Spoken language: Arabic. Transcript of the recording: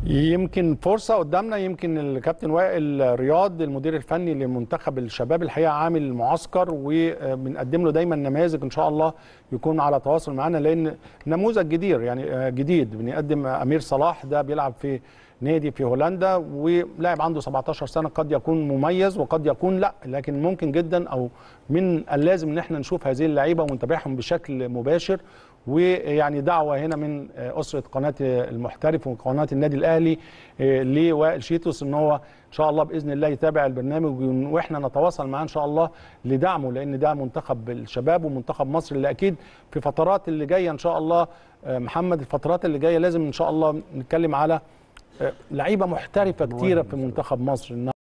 يمكن فرصة قدامنا. يمكن الكابتن وائل رياض المدير الفني لمنتخب الشباب الحقيقة عامل معسكر، وبنقدم له دايما نماذج ان شاء الله يكون على تواصل معنا، لان نموذج جديد يعني جديد. بنقدم امير صلاح، ده بيلعب في نادي في هولندا ولاعب عنده 17 سنة، قد يكون مميز وقد يكون لا، لكن ممكن جدا او من اللازم ان احنا نشوف هذه اللعيبة ونتابعهم بشكل مباشر. ويعني دعوه هنا من اسره قناه المحترف وقناه النادي الاهلي لوائل شيتوس ان هو ان شاء الله باذن الله يتابع البرنامج، واحنا نتواصل معاه ان شاء الله لدعمه، لان ده منتخب الشباب ومنتخب مصر اللي اكيد في فترات اللي جايه ان شاء الله محمد، الفترات اللي جايه لازم ان شاء الله نتكلم على لعيبه محترفه كتيره في منتخب مصر.